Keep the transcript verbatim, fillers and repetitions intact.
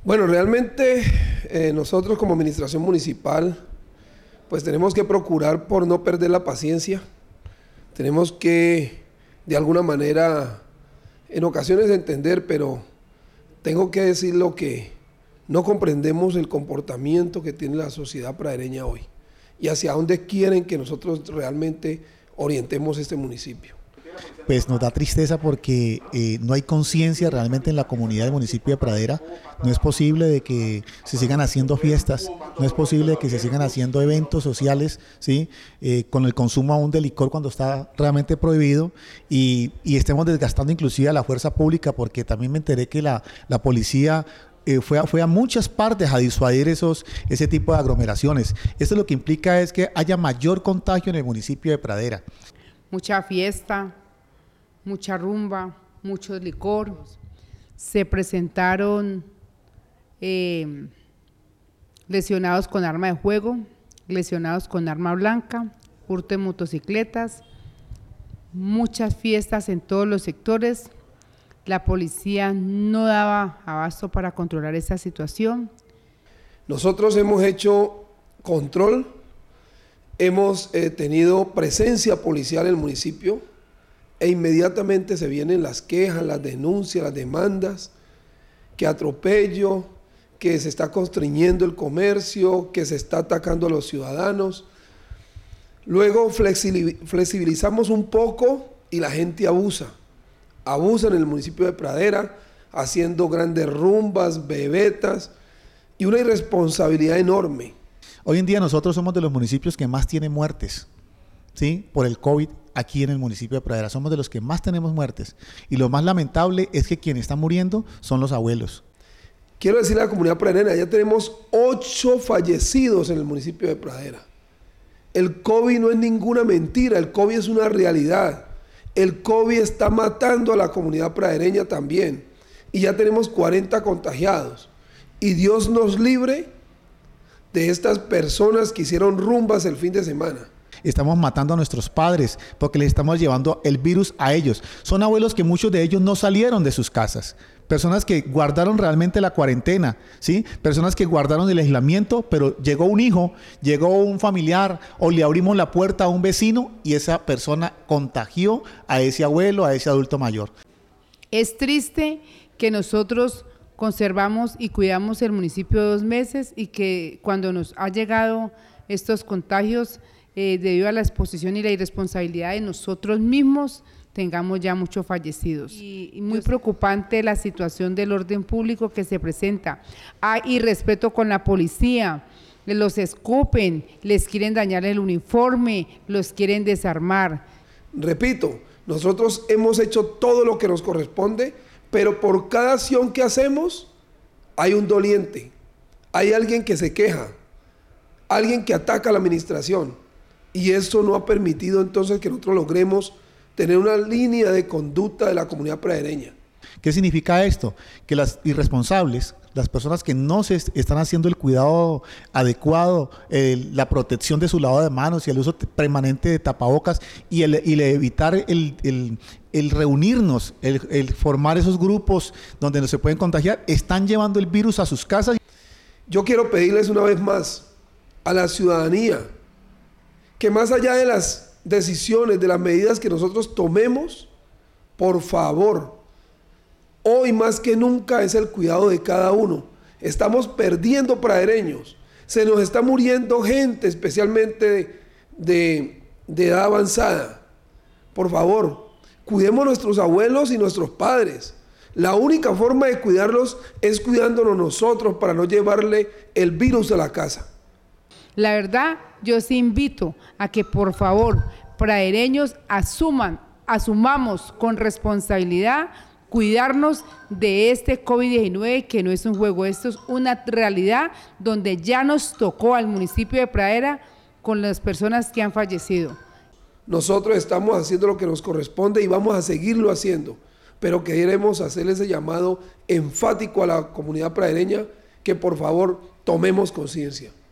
Bueno, realmente eh, nosotros como administración municipal, pues tenemos que procurar por no perder la paciencia. Tenemos que, de alguna manera, en ocasiones entender, pero tengo que decir lo que no comprendemos el comportamiento que tiene la sociedad pradereña hoy y hacia dónde quieren que nosotros realmente orientemos este municipio. Pues nos da tristeza porque eh, no hay conciencia realmente en la comunidad del municipio de Pradera. No es posible de que se sigan haciendo fiestas, no es posible de que se sigan haciendo eventos sociales, ¿sí? Eh, con el consumo aún de licor cuando está realmente prohibido y, y estemos desgastando inclusive a la fuerza pública, porque también me enteré que la, la policía Eh, fue, a, fue a muchas partes a disuadir esos, ese tipo de aglomeraciones. Esto lo que implica es que haya mayor contagio en el municipio de Pradera. Mucha fiesta, mucha rumba, mucho licor. Se presentaron eh, lesionados con arma de fuego, lesionados con arma blanca, hurto de motocicletas, muchas fiestas en todos los sectores. La policía no daba abasto para controlar esta situación. Nosotros hemos hecho control, hemos eh, tenido presencia policial en el municipio e inmediatamente se vienen las quejas, las denuncias, las demandas, que atropello, que se está constriñendo el comercio, que se está atacando a los ciudadanos. Luego flexibilizamos un poco y la gente abusa. Abusan en el municipio de Pradera, haciendo grandes rumbas, bebetas y una irresponsabilidad enorme. Hoy en día nosotros somos de los municipios que más tienen muertes, ¿sí? Por el COVID aquí en el municipio de Pradera. Somos de los que más tenemos muertes. Y lo más lamentable es que quienes están muriendo son los abuelos. Quiero decirle a la comunidad pradereña, ya tenemos ocho fallecidos en el municipio de Pradera. El COVID no es ninguna mentira, el COVID es una realidad. El COVID está matando a la comunidad pradereña también. Y ya tenemos cuarenta contagiados. Y Dios nos libre de estas personas que hicieron rumbas el fin de semana. Estamos matando a nuestros padres porque les estamos llevando el virus a ellos. Son abuelos que muchos de ellos no salieron de sus casas. Personas que guardaron realmente la cuarentena, ¿sí? Personas que guardaron el aislamiento, pero llegó un hijo, llegó un familiar o le abrimos la puerta a un vecino y esa persona contagió a ese abuelo, a ese adulto mayor. Es triste que nosotros conservamos y cuidamos el municipio dos meses y que cuando nos ha llegado estos contagios, eh, debido a la exposición y la irresponsabilidad de nosotros mismos, tengamos ya muchos fallecidos. Y, y muy preocupante la situación del orden público que se presenta. Hay irrespeto con la policía, los escupen, les quieren dañar el uniforme, los quieren desarmar. Repito, nosotros hemos hecho todo lo que nos corresponde, pero por cada acción que hacemos hay un doliente, hay alguien que se queja, alguien que ataca a la administración, y eso no ha permitido entonces que nosotros logremos tener una línea de conducta de la comunidad pradereña. ¿Qué significa esto? Que las irresponsables, las personas que no se están haciendo el cuidado adecuado, eh, la protección de su lavado de manos y el uso permanente de tapabocas y el, y el evitar el, el, el reunirnos, el, el formar esos grupos donde no se pueden contagiar, están llevando el virus a sus casas. Yo quiero pedirles una vez más a la ciudadanía que más allá de las decisiones, de las medidas que nosotros tomemos, por favor, hoy más que nunca es el cuidado de cada uno. Estamos perdiendo pradereños, se nos está muriendo gente, especialmente de, de, de edad avanzada. Por favor, cuidemos a nuestros abuelos y nuestros padres. La única forma de cuidarlos es cuidándonos nosotros para no llevarle el virus a la casa. La verdad, yo sí invito a que por favor, pradereños asuman, asumamos con responsabilidad cuidarnos de este COVID diecinueve, que no es un juego, esto es una realidad donde ya nos tocó al municipio de Pradera con las personas que han fallecido. Nosotros estamos haciendo lo que nos corresponde y vamos a seguirlo haciendo, pero queremos hacer ese llamado enfático a la comunidad pradereña que por favor tomemos conciencia.